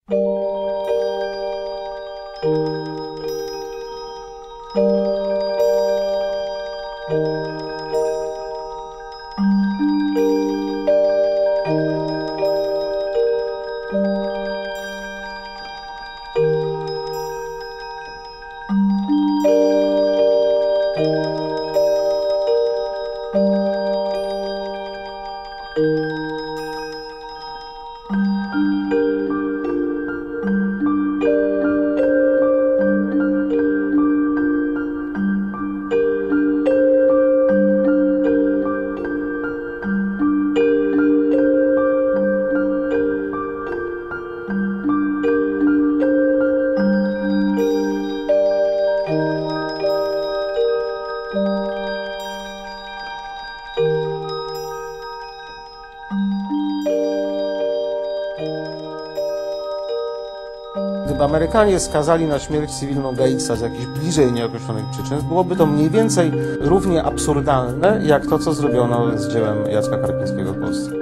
Gdyby Amerykanie skazali na śmierć cywilną Gatesa z jakichś bliżej nieokreślonych przyczyn, byłoby to mniej więcej równie absurdalne, jak to, co zrobiono z dziełem Jacka Karpińskiego w Polsce.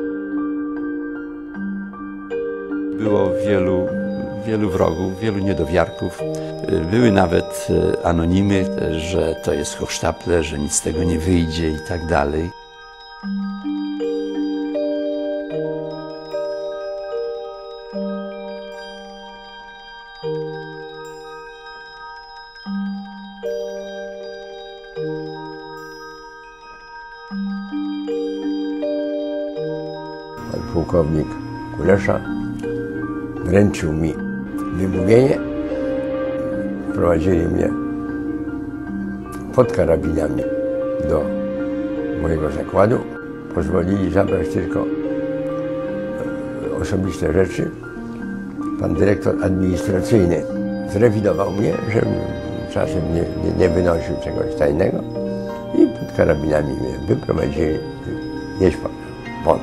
Było wielu wrogów, wielu niedowiarków. Były nawet anonimy, że to jest Hochsztaple, że nic z tego nie wyjdzie i tak dalej. Pan pułkownik Kulesza wręczył mi wymówienie. Prowadzili mnie pod karabinami do mojego zakładu. Pozwolili zabrać tylko osobiste rzeczy. Pan dyrektor administracyjny zrewidował mnie, żebym czasem nie wynosił czegoś tajnego i pod karabinami mnie wyprowadzili. Jedź pan, won.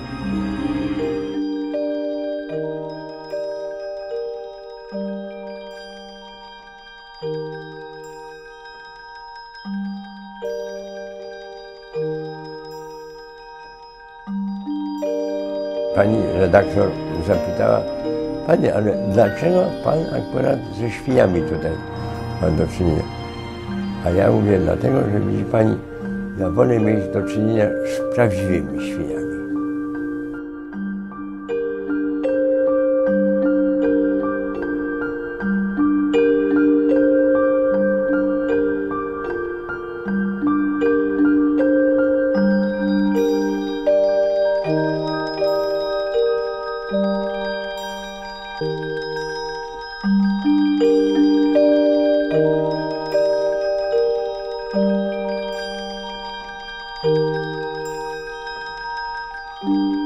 Pani redaktor zapytała: panie, ale dlaczego pan akurat ze świniami tutaj ma do czynienia? A ja mówię, dlatego, że widzi pani, ja wolę mieć do czynienia z prawdziwymi świniami. Thank you.